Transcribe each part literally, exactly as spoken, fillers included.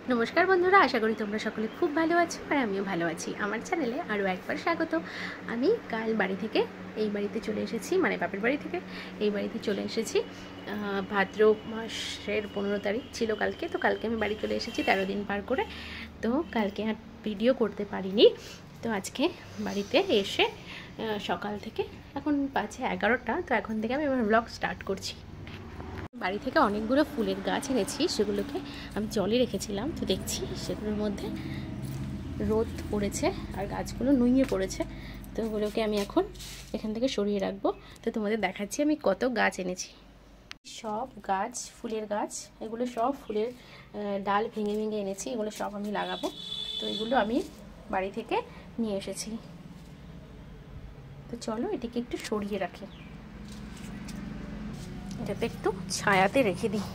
নমস্কার বন্ধুরা, আশা করি তোমরা সকলে খুব ভালো আছো আর আমিও ভালো আছি। আমার চ্যানেলে আরও একবার স্বাগত। আমি কাল বাড়ি থেকে এই বাড়িতে চলে এসেছি, মানে বাপের বাড়ি থেকে এই বাড়িতে চলে এসেছি। ভাদ্র মাসের পনেরো তারিখ ছিল কালকে, তো কালকে আমি বাড়ি চলে এসেছি তেরো দিন পার করে। তো কালকে আর ভিডিও করতে পারিনি। তো আজকে বাড়িতে এসে সকাল থেকে এখন বাজে এগারোটা, তো এখন থেকে আমি আমার ব্লগ স্টার্ট করছি। বাড়ি থেকে অনেকগুলো ফুলের গাছ এনেছি, সেগুলোকে আমি জলে রেখেছিলাম। তো দেখছি সেগুলোর মধ্যে রোদ পড়েছে আর গাছগুলো নুইয়ে পড়েছে। তো ওগুলোকে আমি এখন এখান থেকে সরিয়ে রাখবো। তো তোমাদের দেখাচ্ছি আমি কত গাছ এনেছি। সব গাছ ফুলের গাছ, এগুলো সব ফুলের ডাল ভেঙে ভেঙে এনেছি, এগুলো সব আমি লাগাবো। তো এগুলো আমি বাড়ি থেকে নিয়ে এসেছি। তো চলো এটিকে একটু সরিয়ে রাখি, এটাতে একটু ছায়াতে রেখে দিই।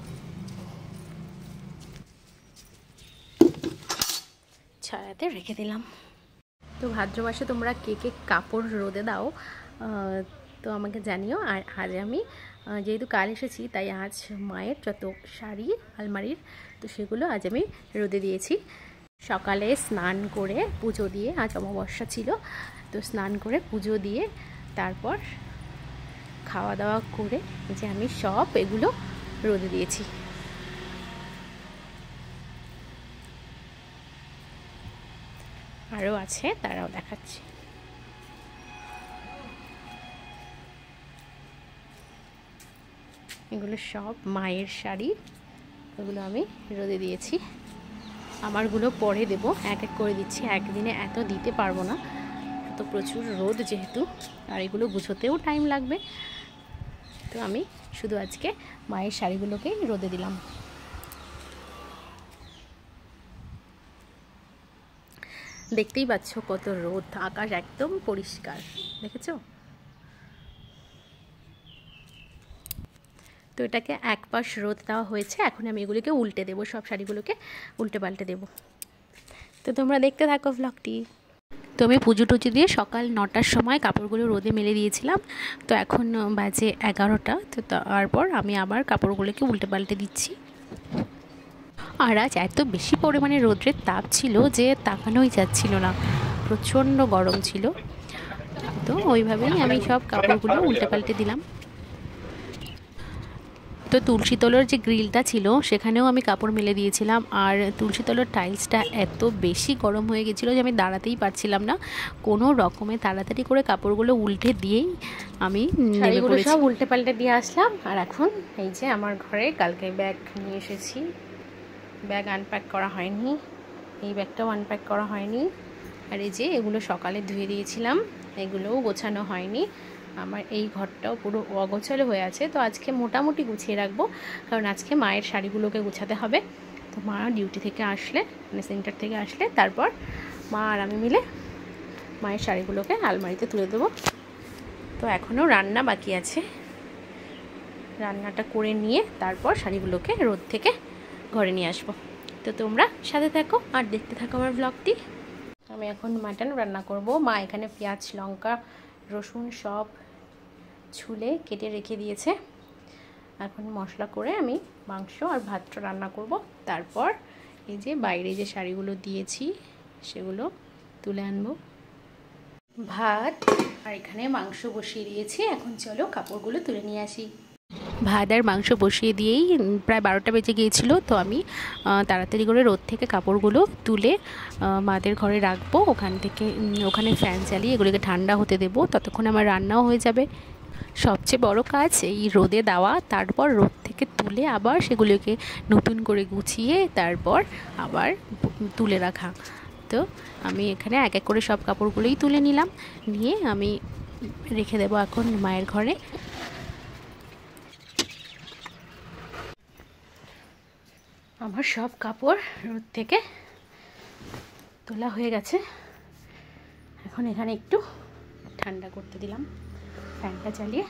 ছায়াতে রেখে দিলাম। তো ভাদ্র মাসে তোমরা কে কে কাপড় রোদে দাও তো আমাকে জানিও। আর আজ আমি যেহেতু কাল এসেছি, তাই আজ মায়ের যত শাড়ি আলমারির, তো সেগুলো আজ আমি রোদে দিয়েছি। সকালে স্নান করে পুজো দিয়ে, আজ অমাবস্যা ছিল, তো স্নান করে পুজো দিয়ে তারপর খাওয়া দাওয়া করে যে আমি সব এগুলো রোদে দিয়েছি। আরও আছে, তারাও দেখাচ্ছি। এগুলো সব মায়ের শাড়ি, এগুলো আমি রোদে দিয়েছি। আমারগুলো পরে দেব, এক এক করে দিচ্ছি, একদিনে এত দিতে পারবো না, এত প্রচুর রোদ যেহেতু, আর এগুলো গুছোতেও টাইম লাগবে। তো আমি শুধু আজকে মায়ের শাড়িগুলোকেই রোদে দিলাম। দেখতেই পাচ্ছ কত রোদ, আকাশ একদম পরিষ্কার, দেখেছো? তো এটাকে এক পাশ রোদ দেওয়া হয়েছে, এখন আমি এগুলিকে উল্টে দেবো, সব শাড়িগুলোকে উল্টে পাল্টে দেবো। তো তোমরা দেখতে থাকো ভ্লগটি। তো আমি পুজো টুজো দিয়ে সকাল নটার সময় কাপড়গুলো রোদে মেলে দিয়েছিলাম। তো এখন বাজে এগারোটা। তো তারপর আমি আবার কাপড়গুলোকে উল্টে পাল্টে দিচ্ছি। আর আজ এত বেশি পরিমাণে রোদ্রের তাপ ছিল যে তাকানোই যাচ্ছিল না, প্রচণ্ড গরম ছিল। তো ওইভাবেই আমি সব কাপড়গুলো উল্টে পাল্টে দিলাম। তো তুলসী তলার যে গ্রিলটা ছিল সেখানেও আমি কাপড় মেলে দিয়েছিলাম। আর তুলসী তলার টাইলসটা এত বেশি গরম হয়ে গেছিলো যে আমি দাঁড়াতেই পারছিলাম না, কোনো রকমে তাড়াতাড়ি করে কাপড়গুলো উল্টে দিয়েই আমি শাড়িগুলো সব উল্টে পাল্টে দিয়ে আসলাম। আর এখন এই যে আমার ঘরে কালকে ব্যাগ নিয়ে এসেছি, ব্যাগ আনপ্যাক করা হয়নি, এই ব্যাগটাও আনপ্যাক করা হয়নি। আর এই যে এগুলো সকালে ধুয়ে দিয়েছিলাম, এগুলোও গোছানো হয়নি। আমার এই ঘরটাও পুরো অগোছালো হয়ে আছে। তো আজকে মোটামুটি গুছিয়ে রাখবো, কারণ আজকে মায়ের শাড়িগুলোকে গুছাতে হবে। তো মা ডিউটি থেকে আসলে, মানে সেন্টার থেকে আসলে, তারপর মা আর আমি মিলে মায়ের শাড়িগুলোকে আলমারিতে তুলে দেবো। তো এখনও রান্না বাকি আছে, রান্নাটা করে নিয়ে তারপর শাড়িগুলোকে রোদ থেকে ঘরে নিয়ে আসবো। তো তোমরা সাথে থাকো আর দেখতে থাকো আমার ব্লগটি। আমি এখন মাটন রান্না করব। মা এখানে পেঁয়াজ লঙ্কা রসুন সব ছুলে কেটে রেখে দিয়েছে। এখন মশলা করে আমি মাংস আর ভাতটা রান্না করব। তারপর এই যে বাইরে যে শাড়িগুলো দিয়েছি সেগুলো তুলে আনবো। ভাত আর এখানে মাংস বসিয়ে দিয়েছি, এখন চলো কাপড়গুলো তুলে নিয়ে আসি। ভাত আর মাংস বসিয়ে দিয়েই প্রায় বারোটা বেজে গিয়েছিল। তো আমি তাড়াতাড়ি করে রোদ থেকে কাপড়গুলো তুলে মাদের ঘরে রাখবো। ওখান থেকে ওখানে ফ্যান চালিয়ে এগুলোকে ঠান্ডা হতে দেবো, ততক্ষণ আমার রান্নাও হয়ে যাবে। সবচেয়ে বড় কাজ এই রোদে দেওয়া, তারপর রোদ থেকে তুলে আবার সেগুলোকে নতুন করে গুছিয়ে তারপর আবার তুলে রাখা। তো আমি এখানে এক এক করে সব কাপড়গুলোই তুলে নিলাম, নিয়ে আমি রেখে দেবো এখন মায়ের ঘরে। আমার সব কাপড় রোদ থেকে তোলা হয়ে গেছে, এখন এখানে একটু ঠান্ডা করতে দিলাম ফ্যানটা চালিয়ে।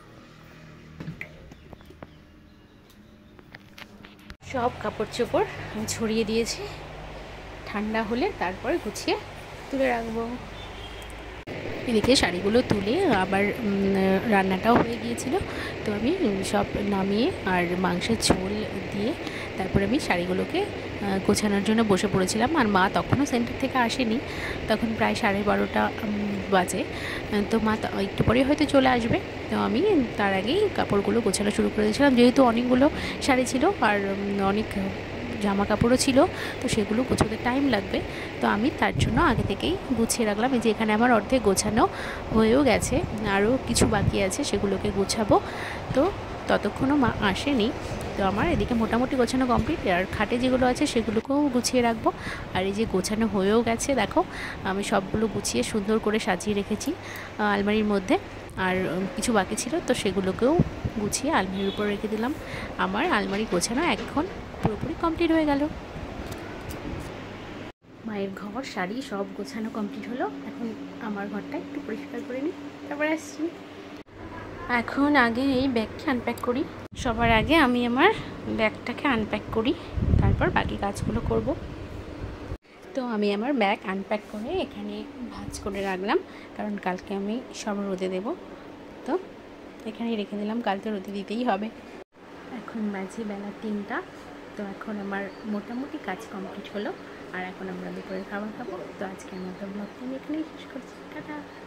সব কাপড় চোপড় আমি ছড়িয়ে দিয়েছি, ঠান্ডা হলে তারপরে গুছিয়ে তুলে রাখবো। এদিকে শাড়িগুলো তুলে আবার রান্নাটাও হয়ে গিয়েছিল। তো আমি সব নামিয়ে আর মাংসের ঝোল দিয়ে তারপরে আমি শাড়িগুলোকে গোছানোর জন্য বসে পড়েছিলাম। আর মা তখনও সেন্টার থেকে আসেনি, তখন প্রায় সাড়ে বারোটা বাজে। তো মা একটু পরে হয়তো চলে আসবে। তো আমি তার আগেই কাপড়গুলো গোছানো শুরু করে দিয়েছিলাম, যেহেতু অনেকগুলো শাড়ি ছিল আর অনেক জামা কাপড়ও ছিল, তো সেগুলো গোছাতে টাইম লাগবে। তো আমি তার জন্য আগে থেকেই গুছিয়ে রাখলাম। এই যে এখানে আমার অর্ধেক গোছানো হয়েও গেছে, আরও কিছু বাকি আছে, সেগুলোকে গোছাবো। তো ততক্ষণও মা আসেনি। তো আমার এদিকে মোটামুটি গোছানো কমপ্লিট। আর খাটে যেগুলো আছে সেগুলোকেও গুছিয়ে রাখবো। আর এই যে গোছানো হয়েও গেছে, দেখো আমি সবগুলো গুছিয়ে সুন্দর করে সাজিয়ে রেখেছি আলমারির মধ্যে। আর কিছু বাকি ছিল, তো সেগুলোকেও গুছিয়ে আলমারির উপর রেখে দিলাম। আমার আলমারি গোছানো এখন পুরোপুরি কমপ্লিট হয়ে গেল। মায়ের ঘর, শাড়ি সব গোছানো কমপ্লিট হলো। এখন আমার ঘরটা একটু পরিষ্কার করে নিই, তারপর আসছি। এখন আগে এই ব্যাগটা আনপ্যাক করি। সবার আগে আমি আমার ব্যাগটাকে আনপ্যাক করি, তারপর বাকি কাজগুলো করব। তো আমি আমার ব্যাগ আনপ্যাক করে এখানে ভাঁজ করে রাখলাম, কারণ কালকে আমি সব রোদে দেব। তো এখানেই রেখে দিলাম, কালকে রোদে দিতেই হবে। এখন বাজে বেলা তিনটা। তো এখন আমার মোটামুটি কাজ কমপ্লিট হলো, আর এখন আমরা দুপুরের খাবার খাবো। তো আজকে আমার ব্লগটা আমি এখানেই শেষ করছি। টাটা।